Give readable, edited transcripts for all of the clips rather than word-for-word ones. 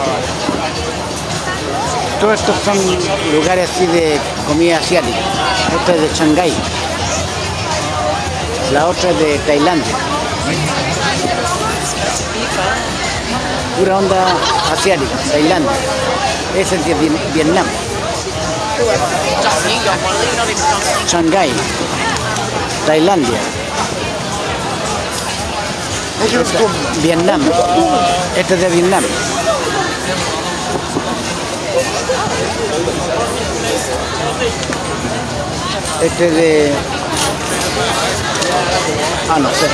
Todos estos son lugares así de comida asiática. Esta es de Shanghái. La otra es de Tailandia. Pura onda asiática, Tailandia. Ese es de Vietnam. Shanghái, Tailandia. Vietnam. Este es de Vietnam. Este es de... no sé.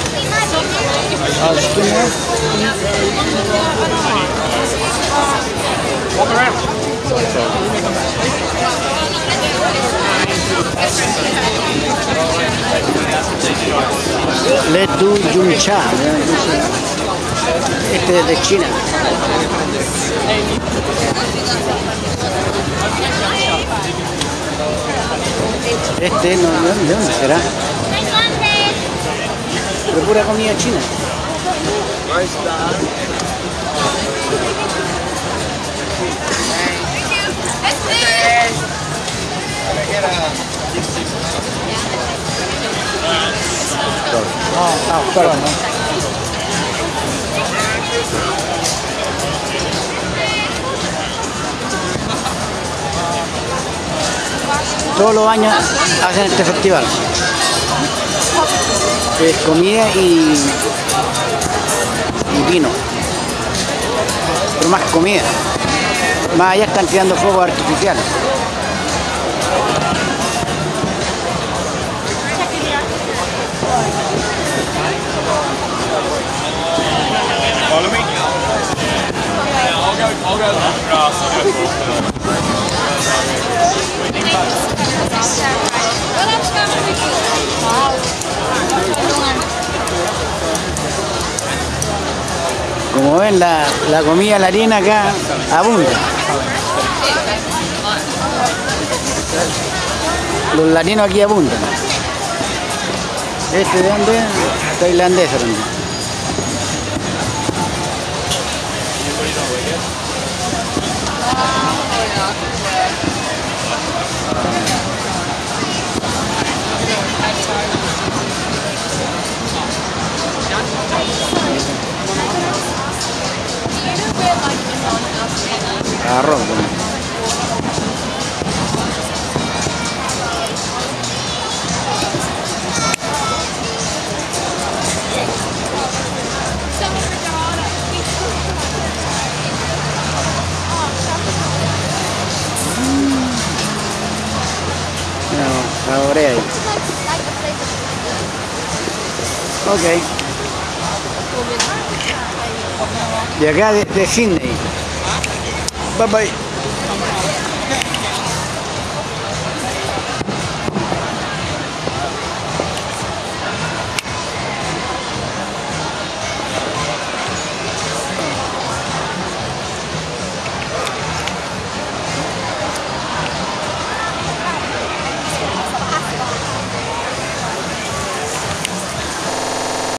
Le Du Jun Cha. Este es de China. Este no, ¿de dónde será? Pero pura comida china. Perdón. Todos los años hacen este festival. Es comida y vino. Pero más comida. Más allá están tirando fuegos artificiales. Follow me? Yeah, I'll go grass. Como ven, la comida latina acá abunda. Los latinos aquí abundan. ¿Este de dónde? Tailandés también. Arroz. Saborea ahí. Ok. Y acá de Sydney. Bye bye.